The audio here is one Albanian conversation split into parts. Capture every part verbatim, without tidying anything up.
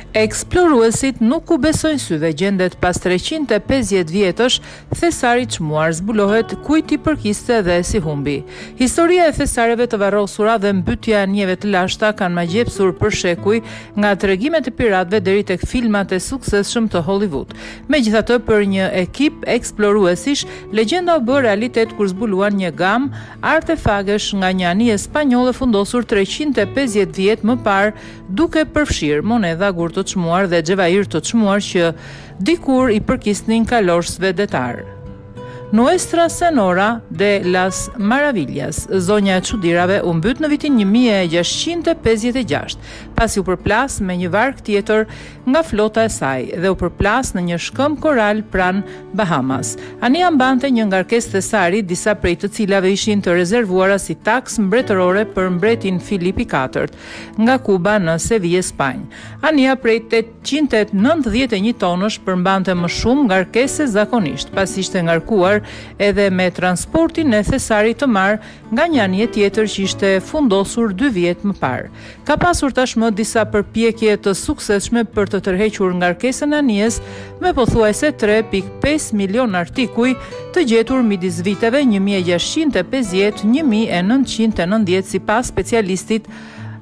Eksploruesit nuk u besojnë syve, gjendet pas treqind e pesëdhjetë vjetësh, thesari çmuar zbulohet kujt i përkiste dhe si humbi. Historia e thesareve të varrosura dhe mbytyja e njeve të lashta kanë magjepsur për shekuj, nga tregimet e piratëve deri tek filmat e suksesshëm të Hollywood. Megjithatë, për një ekip eksploruesish, legjenda u bë realitet kur zbuluan një gamë artefaktesh nga një anije spanjolle fundosur treqind e pesëdhjetë vjet më parë, duke përfshirë monedha, gur të çmuar dhe xhevair të çmuar që dikur i përkisnin kalorsëve detar. Nuestra Senora de las Maravillas, zonja e çuditërave, u mbyt në vitin një mijë e gjashtëqind e pesëdhjetë e gjashtë, pasi u përplas me një varg tjetër nga flota e saj dhe u përplas në një shkëmb koral pranë Bahamas. Ania mbante një ngarkesë thesari, disa prej të cilave ishin të rezervuara si taks mbretërore për mbretin Filip i katërt nga Kuba në Seville, Spanjë. Ania prej tetëqind e nëntëdhjetë e një tonësh përmbante më shumë ngarkese zakonisht, pasi ishte ngarkuar edhe me transportin e thesarit të marrë nga një anije tjetër që ishte fundosur dy vjet më parë. Ka pasur tashmë disa përpjekje të suksesshme për të tërhequr ngarkesën e anijes me pothuajse tre pikë pesë milion artikuj të gjetur midis viteve një mijë e gjashtëqind e pesëdhjetë e një mijë e nëntëqind e nëntëdhjetë, sipas specialistit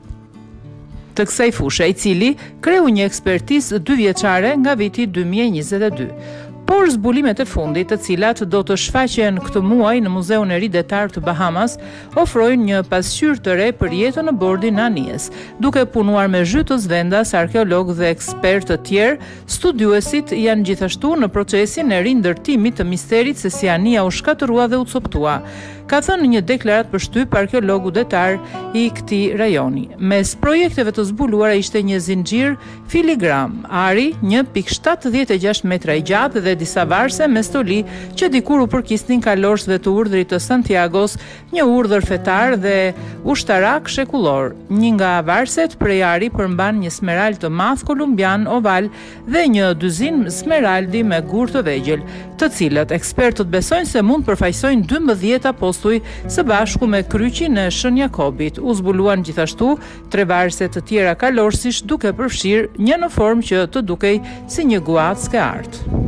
të kësaj fushë, i cili kreu një ekspertizë dy vjeçare nga viti dy mijë e njëzet e dy. Por zbulimet e fundit, të cilat do të shfaqen këtë muaj në Muzeun e Ri Detar të Bahamas, ofrojnë një pasqyrë të re për jetën në bordin e anijes. Duke punuar me zhytës vendas, arkeolog dhe ekspert të tjerë, studiuesit janë gjithashtu në procesin e rindërtimit të misterit se si anija u shkatërua dhe u coptua, ka thënë në një deklaratë për shtyp arkeologu detar i këtij rajoni. Mes projekteve të zbuluara ishte një zinxhir filigram, ari një pikë shtatëdhjetë e gjashtë metra i gjatë dhe disa varse me stoli që dikur u përkisnin kalorsëve të urdhrit të Santiagos, një urdhër fetar dhe ushtarak shekullor. Një nga varset prej ari përmban një smerald të madh kolumbian oval dhe një dyzinë smeraldi me gur të vegjël, të cilët ekspertët besojnë se mund përfaqësojnë dymbëdhjetë apostuj së bashku me kryqin e Shën Jakobit. U zbuluan gjithashtu tre varse të tjera kalorsish, duke përfshirë një në formë që të dukej si një guacë ke art.